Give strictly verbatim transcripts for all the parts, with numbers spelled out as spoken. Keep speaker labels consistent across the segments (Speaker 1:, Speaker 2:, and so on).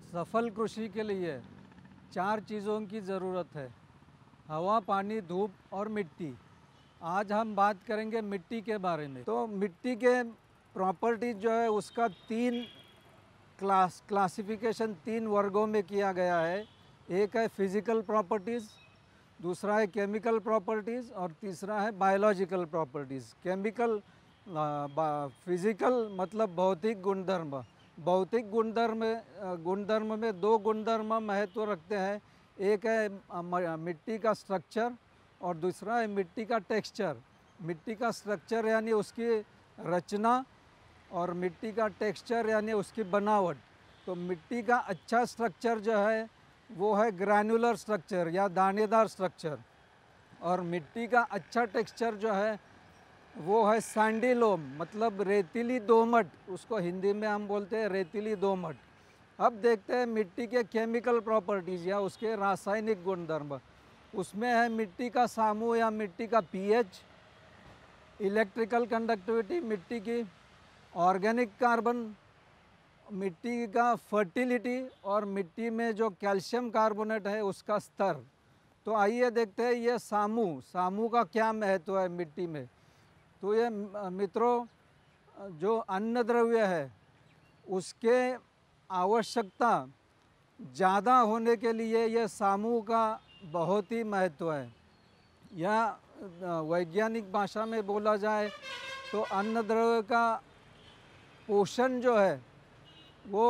Speaker 1: सफल कृषि के लिए चार चीज़ों की ज़रूरत है: हवा, पानी, धूप और मिट्टी। आज हम बात करेंगे मिट्टी के बारे में। तो मिट्टी के प्रॉपर्टीज जो है उसका तीन क्लास क्लासिफिकेशन तीन वर्गों में किया गया है। एक है फिज़िकल प्रॉपर्टीज़, दूसरा है केमिकल प्रॉपर्टीज़ और तीसरा है बायोलॉजिकल प्रॉपर्टीज़। केमिकल फिज़िकल मतलब भौतिक गुणधर्म। भौतिक गुणधर्म गुणधर्म में दो गुणधर्म महत्व रखते हैं। एक है मिट्टी का स्ट्रक्चर और दूसरा है मिट्टी का टेक्सचर। मिट्टी का स्ट्रक्चर यानी उसकी रचना और मिट्टी का टेक्सचर यानी उसकी बनावट। तो मिट्टी का अच्छा स्ट्रक्चर जो है वो है ग्रैनुलर स्ट्रक्चर या दानेदार स्ट्रक्चर, और मिट्टी का अच्छा टेक्सचर जो है वो है सैंडी लोम मतलब रेतीली दोमट। उसको हिंदी में हम बोलते हैं रेतीली दोमट। अब देखते हैं मिट्टी के केमिकल प्रॉपर्टीज़ या उसके रासायनिक गुणधर्म। उसमें है मिट्टी का सामू या मिट्टी का पीएच, इलेक्ट्रिकल कंडक्टिविटी मिट्टी की, ऑर्गेनिक कार्बन, मिट्टी का फर्टिलिटी और मिट्टी में जो कैल्शियम कार्बोनेट है उसका स्तर। तो आइए देखते हैं ये सामू सामू का क्या महत्व है मिट्टी में। तो ये मित्रों, जो अन्न द्रव्य है उसके आवश्यकता ज़्यादा होने के लिए ये सामू का बहुत ही महत्व है। या वैज्ञानिक भाषा में बोला जाए तो अन्न द्रव्य का पोषण जो है वो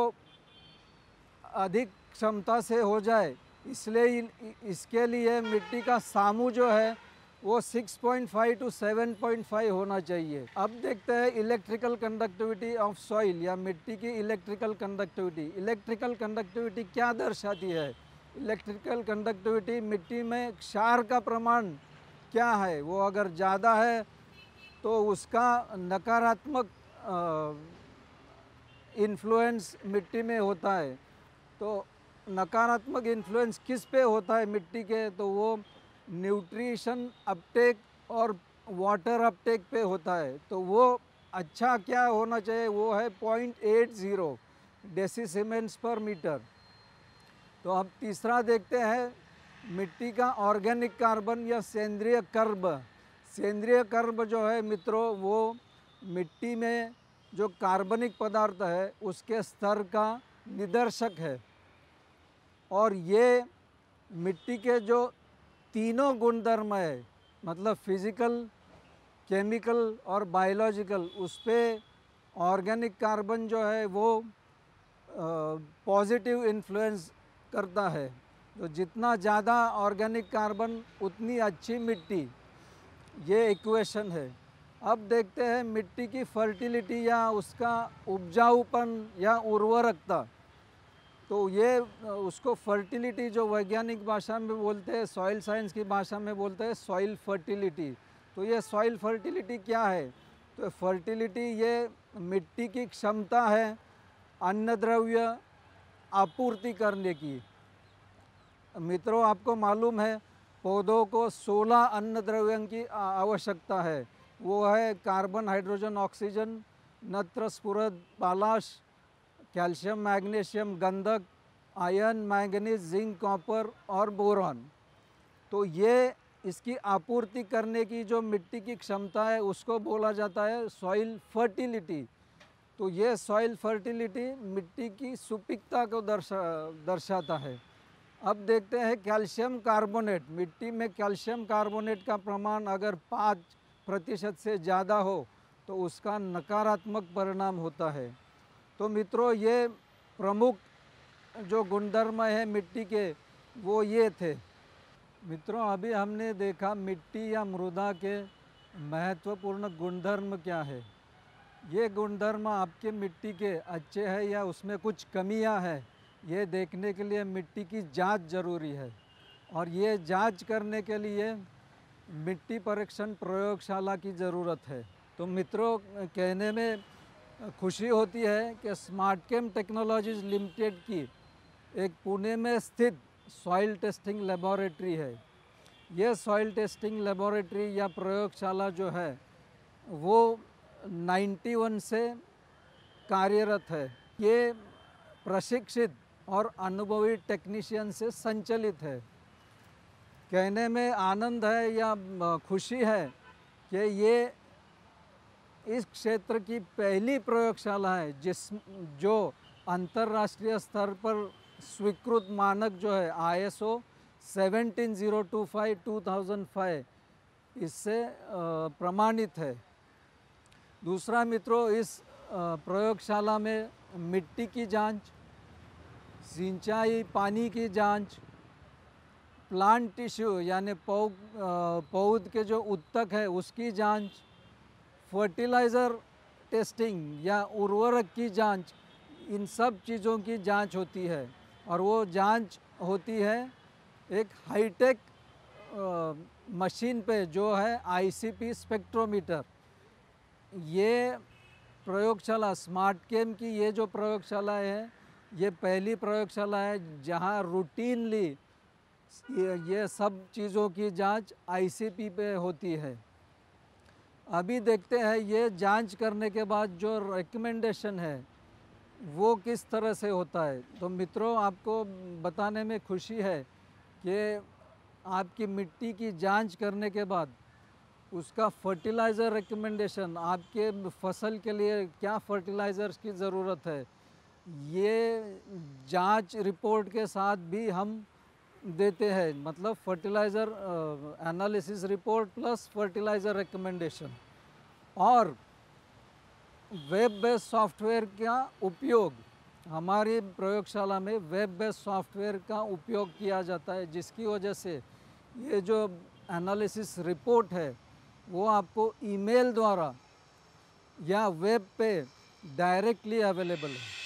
Speaker 1: अधिक क्षमता से हो जाए, इसलिए इसके लिए मिट्टी का सामू जो है वो छह पॉइंट पाँच टू सात पॉइंट पाँच होना चाहिए। अब देखते हैं इलेक्ट्रिकल कंडक्टिविटी ऑफ सॉइल या मिट्टी की इलेक्ट्रिकल कंडक्टिविटी। इलेक्ट्रिकल कंडक्टिविटी क्या दर्शाती है? इलेक्ट्रिकल कंडक्टिविटी मिट्टी में क्षार का प्रमाण क्या है, वो अगर ज़्यादा है तो उसका नकारात्मक इन्फ्लुएंस मिट्टी में होता है। तो नकारात्मक इन्फ्लुएंस किस पे होता है मिट्टी के? तो वो न्यूट्रिशन अपटेक और वाटर अपटेक पे होता है। तो वो अच्छा क्या होना चाहिए? वो है पॉइंट एट ज़ीरो डेसीसीमेंट्स पर मीटर। तो अब तीसरा देखते हैं मिट्टी का ऑर्गेनिक कार्बन या सेंद्रीय कर्ब। सेंद्रीय कर्ब जो है मित्रों वो मिट्टी में जो कार्बनिक पदार्थ है उसके स्तर का निदर्शक है, और ये मिट्टी के जो तीनों गुणधर्म है मतलब फिज़िकल, केमिकल और बायोलॉजिकल, उस पर ऑर्गेनिक कार्बन जो है वो पॉजिटिव इन्फ्लुएंस करता है। तो जितना ज़्यादा ऑर्गेनिक कार्बन उतनी अच्छी मिट्टी, ये इक्वेशन है। अब देखते हैं मिट्टी की फर्टिलिटी या उसका उपजाऊपन या उर्वरकता। तो ये उसको फर्टिलिटी जो वैज्ञानिक भाषा में बोलते हैं, सॉइल साइंस की भाषा में बोलते हैं सॉइल फर्टिलिटी। तो ये सॉइल फर्टिलिटी क्या है? तो फर्टिलिटी ये मिट्टी की क्षमता है अन्न द्रव्य आपूर्ति करने की। मित्रों, आपको मालूम है पौधों को सोलह अन्न द्रव्यों की आवश्यकता है। वो है कार्बन, हाइड्रोजन, ऑक्सीजन, नत्र, स्फुरद, पालाश, कैल्शियम, मैग्नीशियम, गंधक, आयरन, मैंगनीज, जिंक, कॉपर और बोरॉन। तो ये इसकी आपूर्ति करने की जो मिट्टी की क्षमता है उसको बोला जाता है सॉइल फर्टिलिटी। तो ये सॉइल फर्टिलिटी मिट्टी की सुपिकता को दर्शा दर्शाता है। अब देखते हैं कैल्शियम कार्बोनेट। मिट्टी में कैल्शियम कार्बोनेट का प्रमाण अगर पाँच प्रतिशत से ज़्यादा हो तो उसका नकारात्मक परिणाम होता है। तो मित्रों, ये प्रमुख जो गुणधर्म है मिट्टी के वो ये थे। मित्रों, अभी हमने देखा मिट्टी या मृदा के महत्वपूर्ण गुणधर्म क्या है। ये गुणधर्म आपके मिट्टी के अच्छे हैं या उसमें कुछ कमियां हैं, ये देखने के लिए मिट्टी की जांच ज़रूरी है। और ये जांच करने के लिए मिट्टी परीक्षण प्रयोगशाला की ज़रूरत है। तो मित्रों, कहने में खुशी होती है कि स्मार्टकेम टेक्नोलॉजीज लिमिटेड की एक पुणे में स्थित सॉइल टेस्टिंग लेबोरेटरी है। ये सॉइल टेस्टिंग लेबोरेटरी या प्रयोगशाला जो है वो इक्यानवे से कार्यरत है। ये प्रशिक्षित और अनुभवी टेक्नीशियन से संचालित है। कहने में आनंद है या खुशी है कि ये इस क्षेत्र की पहली प्रयोगशाला है जिस जो अंतर्राष्ट्रीय स्तर पर स्वीकृत मानक जो है I S O seventeen zero two five two thousand five इससे प्रमाणित है। दूसरा मित्रों, इस प्रयोगशाला में मिट्टी की जांच, सिंचाई पानी की जांच, प्लांट टिश्यू यानी पौध पौध के जो उत्तक है उसकी जांच, फर्टिलाइज़र टेस्टिंग या उर्वरक की जांच, इन सब चीज़ों की जांच होती है। और वो जांच होती है एक हाईटेक मशीन पे जो है आई सी पी स्पेक्ट्रोमीटर। ये प्रयोगशाला स्मार्टकेम की ये जो प्रयोगशाला है ये पहली प्रयोगशाला है जहां रूटीनली ये, ये सब चीज़ों की जांच आई सी पी पे होती है। अभी देखते हैं ये जांच करने के बाद जो रिकमेंडेशन है वो किस तरह से होता है। तो मित्रों, आपको बताने में खुशी है कि आपकी मिट्टी की जांच करने के बाद उसका फर्टिलाइज़र रिकमेंडेशन, आपके फसल के लिए क्या फर्टिलाइज़र्स की ज़रूरत है, ये जांच रिपोर्ट के साथ भी हम देते हैं। मतलब fertiliser analysis report plus fertiliser recommendation. और वेब बेस्ड सॉफ्टवेयर का उपयोग, हमारी प्रयोगशाला में वेब बेस्ड सॉफ्टवेयर का उपयोग किया जाता है, जिसकी वजह से ये जो एनालिसिस रिपोर्ट है वो आपको ईमेल द्वारा या वेब पे डायरेक्टली अवेलेबल है।